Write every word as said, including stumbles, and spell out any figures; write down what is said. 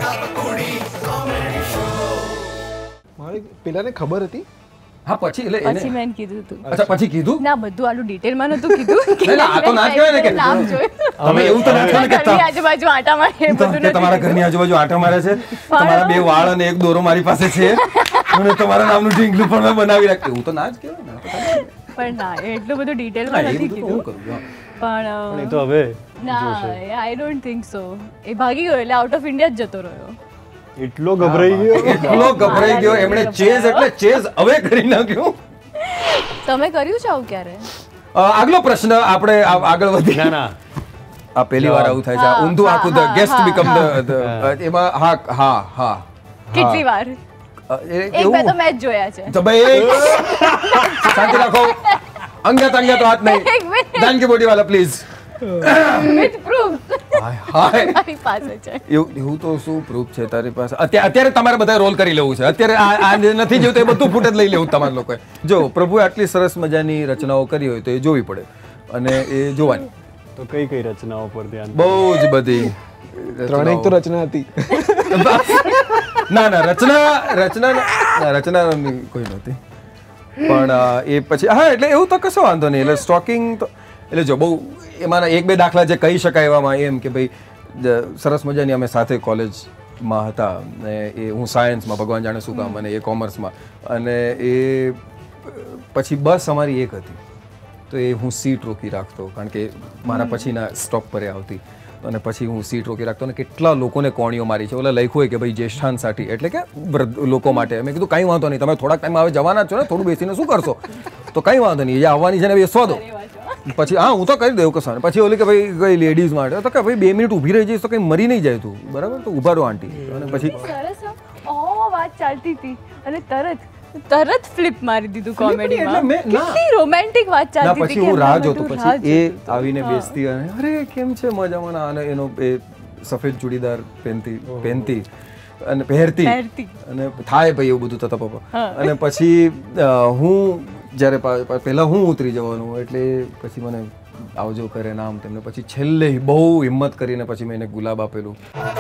મારી પેલાને ખબર હતી હા પછી એટલે એને પછી મેં કીધું તું અચ્છા પછી કીધું ના બધું આલું ડિટેલમાં નતું કીધું એટલે આ તો ના કહેવાય ને કે નામ જોયું તમે એવું તો ના કહો ને કે ઘરની આજુબાજુ આટા મારે એ બધું કે તમારા ઘરની આજુબાજુ આટા મારે છે તમારા બે વાળ અને એક દોરો મારી પાસે છે અને તમારા નામનું ઢીંગલું પણ મેં બનાવી રાખ્યું એવું તો ના જ કહેવાય ને પણ ના એટલું બધું ડિટેલમાં નથી હું કીધું કરું છું પણ એ તો હવે ના આઈ ડોન્ટ થિંક સો એ ભાગી ગયો એટલે આઉટ ઓફ ઇન્ડિયા જ જતો રહ્યો એટલો ગભરાઈ ગયો એટલો ગભરાઈ ગયો એમણે ચેઝ એટલે ચેઝ હવે કરી નાખ્યું તમે કર્યું છે આવું ક્યારે આગલો પ્રશ્ન આપણે આગળ વધી ના ના આ પહેલી વાર આવું થાય છે ઊંધું આખું ધ ગેસ્ટ બીકમ ધ એમાં હા હા હા કેટલી વાર એક બે તો મેચ જોયા છે તો ભાઈ શાંતિ રાખો અંગત અંગત વાત નહીં જાનકી બોડી વાળા પ્લીઝ વિથ પ્રૂફ હાય મારી પાસે છે એવું એવું તો શું પ્રૂફ છે તારી પાસે અત્યારે અત્યારે તમારે બધા રોલ કરી લેવું છે અત્યારે આ આ નથી જોયું તો એ બધું ફૂટેજ લઈ લેવું તમારા લોકોએ જો પ્રભુએ આટલી સરસ મજાની રચનાઓ કરી હોય તો એ જોવી પડે અને એ જોવાની તો કઈ કઈ રચનાઓ પર ધ્યાન બહુ જ બધી ત્રણેક તો રચના હતી ના ના રચના રચના ના રચના કોઈ નહોતી પણ એ પછી હા એટલે એવું તો કશો વાંધો નહીં એટલે સ્ટોકિંગ તો એટલે જો બહુ એમાંના એક બે દાખલા જે કહી શકાય એવામાં એમ કે ભાઈ સરસ મજાની અમે સાથે કોલેજમાં હતા ને એ હું સાયન્સમાં ભગવાન જાણે શું કામ અને એ કોમર્સમાં અને એ પછી બસ અમારી એક હતી તો એ હું સીટ રોકી રાખતો કારણ કે મારા પછીના સ્ટોપ પર આવતી અને પછી હું સીટ રોકી રાખતો અને કેટલા લોકોને કોણીઓ મારી છે ઓલા લખ્યું હોય કે ભાઈ જ્યેષ્ઠાન साठी એટલે કે વૃદ્ધ લોકો માટે મેં કીધું કંઈ વાંધો નહીં તમે થોડાક ટાઈમ હવે જવાના જ છો ને થોડું બેસીને શું કરશો તો કંઈ વાંધો નહીં એ આવવાની છે ને બેસવા દો પછી હા હું તો કરી દઉં કશો પછી ઓલી કે ભાઈ કઈ લેડીઝ માટે તો કે ભાઈ બે મિનિટ ઊભી રહી જઈશ તો કંઈ મરી નહીં જાય તું બરાબર તો ઊભા રહો આંટી અને પછી સરસ ઓ વાત ચાલતી હતી અને તરત તરત ફ્લિપ મારી દીધું કોમેડીમાં કેટલી રોમેન્ટિક વાત ના ચાલતી પછી હું રાહ જોતો પછી એ આવીને બેસતી અને અરે કેમ છે મજામાં અને એનો એ સફેદ ચૂડીદાર પહેરતી પહેરતી અને પહેરતી અને થાય ભાઈ એવું બધું થતા પપ્પા અને પછી હું જ્યારે પહેલા હું ઉતરી જવાનું એટલે પછી મને આવજો કરે નામ તેમને પછી છેલ્લે બહુ હિંમત કરીને પછી મેં એને ગુલાબ આપેલું